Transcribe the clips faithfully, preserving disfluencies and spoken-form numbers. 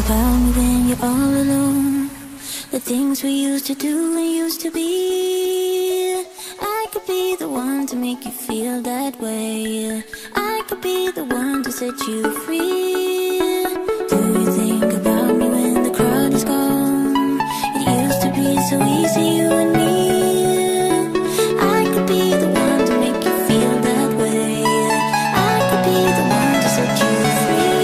about me when you're all alone? The things we used to do and used to be. I could be the one to make you feel that way. I could be the one to set you free. Do you think about me when the crowd is gone? It used to be so easy, you and me. I could be the one to make you feel that way. I could be the one to set you free.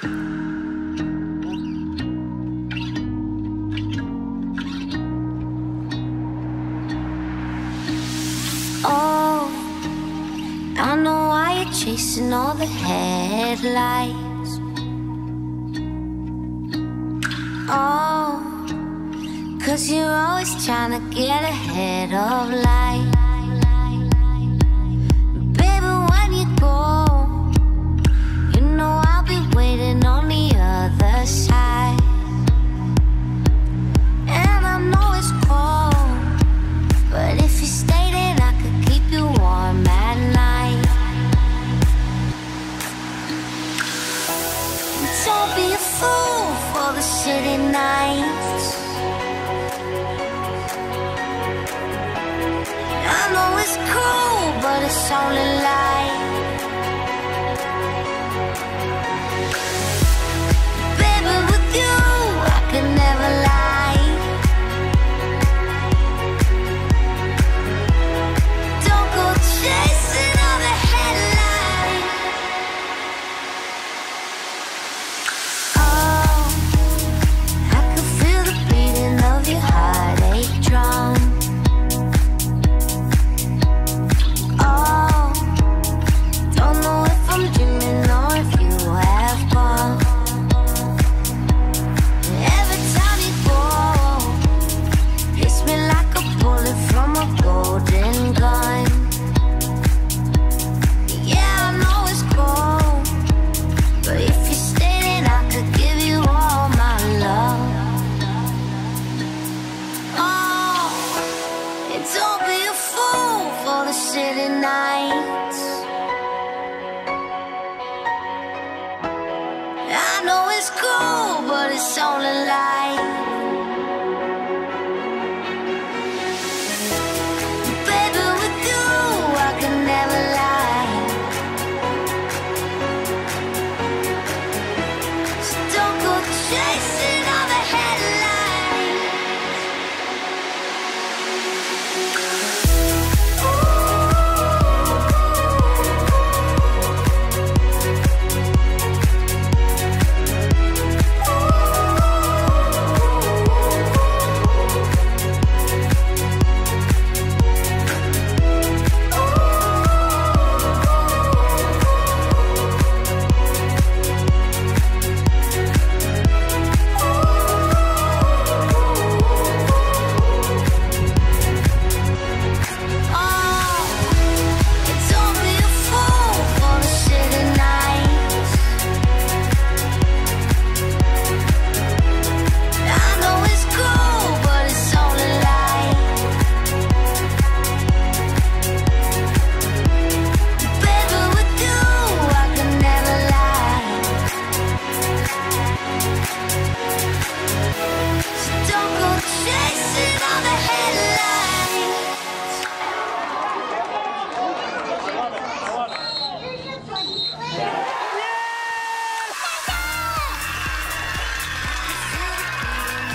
Oh, I know why you're chasing all the headlights. Oh, 'cause you're always trying to get ahead of life. Baby, when you go, you know I'll be waiting on the other side. And I know it's cold, but if you stay, then I could keep you warm at night. Don't be a fool for the city nights. I know it's cool, but it's only light. Baby, with you, I could never lie. Don't go chasing all the headlights. Oh, I could feel the beating of your heartache drum. Oh, don't know if I'm dreaming or if you have gone. Every time you go, hits me like a bullet from a golden gun. Yeah, I know it's cold, but if you stay, then I could give you all my love. Oh, and don't be a fool for the city nights. I know it's cool, but it's only light. Baby, with you, I can never lie. So don't go chasing all the headlights.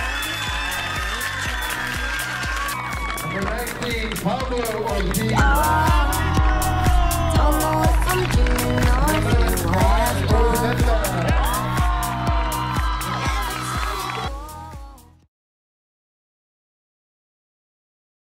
Pablo Ortiz.